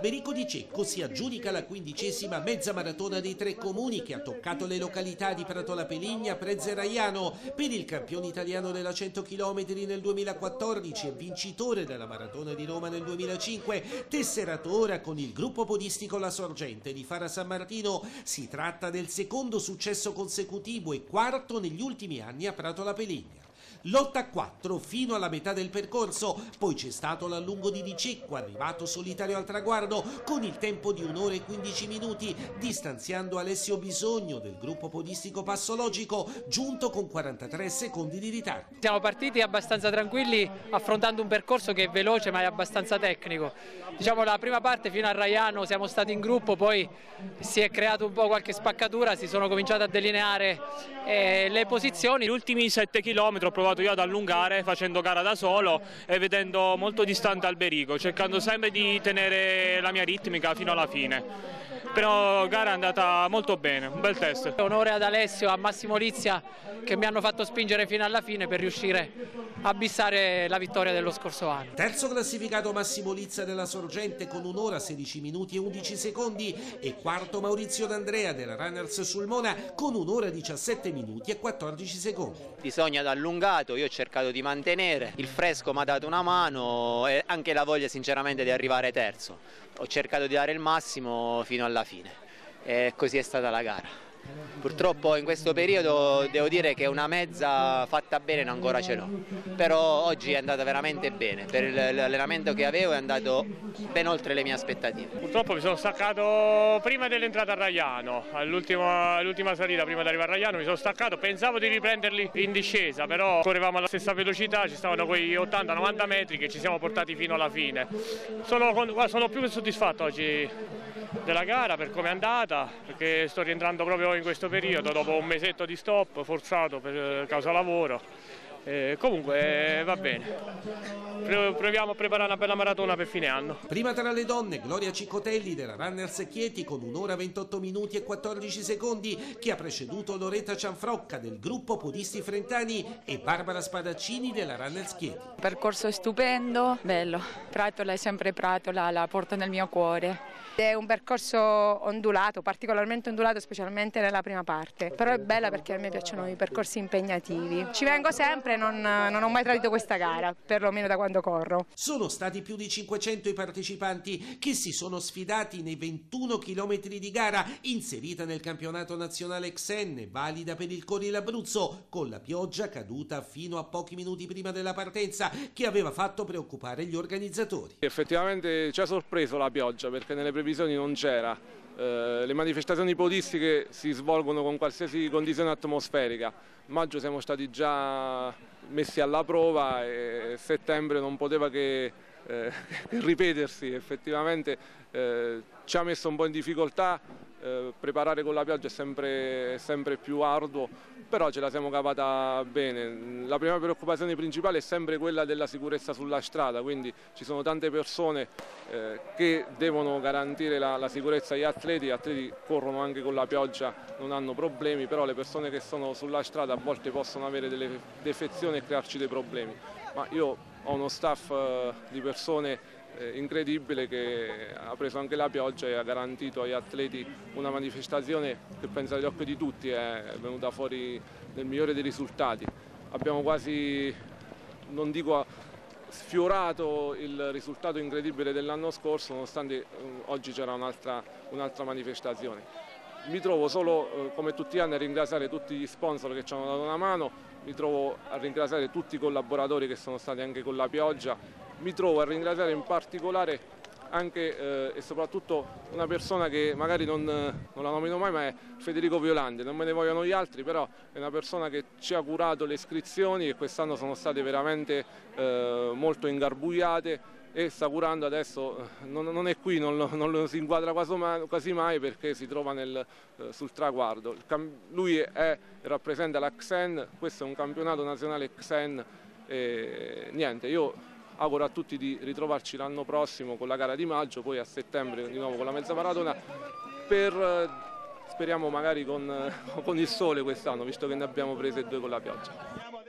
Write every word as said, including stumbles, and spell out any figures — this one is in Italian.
Alberico di Cecco si aggiudica la quindicesima mezza maratona dei tre comuni che ha toccato le località di Pratola Peligna, Prez e Raiano. Per il campione italiano della cento chilometri nel duemilaquattordici e vincitore della maratona di Roma nel duemilacinque, tesserato ora con il gruppo podistico La Sorgente di Fara San Martino. Si tratta del secondo successo consecutivo e quarto negli ultimi anni a Pratola Peligna. Lotta a quattro fino alla metà del percorso, poi c'è stato l'allungo di Di Cecco, arrivato solitario al traguardo con il tempo di un'ora e quindici minuti, distanziando Alessio Bisogno del gruppo podistico Passologico, giunto con quarantatré secondi di ritardo. Siamo partiti abbastanza tranquilli, affrontando un percorso che è veloce ma è abbastanza tecnico. Diciamo la prima parte fino a Raiano siamo stati in gruppo, poi si è creato un po' qualche spaccatura, si sono cominciate a delineare eh, le posizioni. Gli ultimi sette chilometri ho provato io ad allungare facendo gara da solo e vedendo molto distante Alberico, cercando sempre di tenere la mia ritmica fino alla fine. Però gara è andata molto bene, un bel test. Onore ad Alessio, a Massimo Lizia che mi hanno fatto spingere fino alla fine per riuscire a bissare la vittoria dello scorso anno. Terzo classificato Massimo Lizia della Sorgente con un'ora sedici minuti e undici secondi e quarto Maurizio D'Andrea della Runners Sulmona con un'ora diciassette minuti e quattordici secondi. Bisogna ad allungato, io ho cercato di mantenere, il fresco mi ha dato una mano e anche la voglia sinceramente di arrivare terzo. Ho cercato di dare il massimo fino alla fine e così è stata la gara. Purtroppo in questo periodo devo dire che una mezza fatta bene ancora ce l'ho, però oggi è andata veramente bene, per l'allenamento che avevo è andato ben oltre le mie aspettative. Purtroppo mi sono staccato prima dell'entrata a Raiano, all'ultima salita prima di arrivare a Raiano mi sono staccato, pensavo di riprenderli in discesa, però correvamo alla stessa velocità, ci stavano quei ottanta novanta metri che ci siamo portati fino alla fine. Sono, sono più che soddisfatto oggi della gara per come è andata, perché sto rientrando proprio in questo periodo dopo un mesetto di stop forzato per causa lavoro. Eh, comunque eh, va bene, proviamo a preparare una bella maratona per fine anno. Prima tra le donne Gloria Ciccotelli della Runners Chieti con un'ora ventotto minuti e quattordici secondi che ha preceduto Loretta Cianfrocca del gruppo Podisti Frentani e Barbara Spadaccini della Runners Chieti. Il percorso è stupendo, bello, Pratola è sempre Pratola, la porto nel mio cuore. È un percorso ondulato, particolarmente ondulato specialmente nella prima parte, però è bella perché a me piacciono i percorsi impegnativi. Ci vengo sempre, non, non ho mai tradito questa gara, perlomeno da quando corro. Sono stati più di cinquecento i partecipanti che si sono sfidati nei ventuno chilometri di gara inserita nel campionato nazionale Xen, valida per il Cori l'Abruzzo, con la pioggia caduta fino a pochi minuti prima della partenza che aveva fatto preoccupare gli organizzatori. Effettivamente ci ha sorpreso la pioggia perché nelle previsioni non c'era. Eh, le manifestazioni podistiche si svolgono con qualsiasi condizione atmosferica. Maggio siamo stati già messi alla prova e settembre non poteva che eh, ripetersi. Effettivamente eh, ci ha messo un po' in difficoltà, eh, preparare con la pioggia è sempre, è sempre più arduo, però ce la siamo cavata bene. La prima preoccupazione principale è sempre quella della sicurezza sulla strada, quindi ci sono tante persone eh, che devono garantire la, la sicurezza agli atleti, gli atleti corrono anche con la pioggia, non hanno problemi, però le persone che sono sulla strada a volte possono avere delle defezioni e crearci dei problemi. Ma io ho uno staff eh, di persone eh, incredibile che ha preso anche la pioggia e ha garantito agli atleti una manifestazione che penso agli occhi di tutti è venuta fuori nel migliore dei risultati. Abbiamo quasi, non dico sfiorato il risultato incredibile dell'anno scorso, nonostante eh, oggi c'era un'altra un'altra manifestazione. Mi trovo solo, eh, come tutti gli anni, a ringraziare tutti gli sponsor che ci hanno dato una mano, mi trovo a ringraziare tutti i collaboratori che sono stati anche con la pioggia, mi trovo a ringraziare in particolare anche eh, e soprattutto una persona che magari non, non la nomino mai, ma è Federico Violandi. Non me ne vogliono gli altri, però è una persona che ci ha curato le iscrizioni e quest'anno sono state veramente eh, molto ingarbugliate e sta curando adesso, non, non è qui, non lo, non lo si inquadra quasi mai, quasi mai perché si trova nel, eh, sul traguardo. Lui è, rappresenta la Xen, questo è un campionato nazionale Xen e niente, io auguro a tutti di ritrovarci l'anno prossimo con la gara di maggio, poi a settembre di nuovo con la mezza maratona, per, speriamo magari con, con il sole quest'anno, visto che ne abbiamo prese due con la pioggia.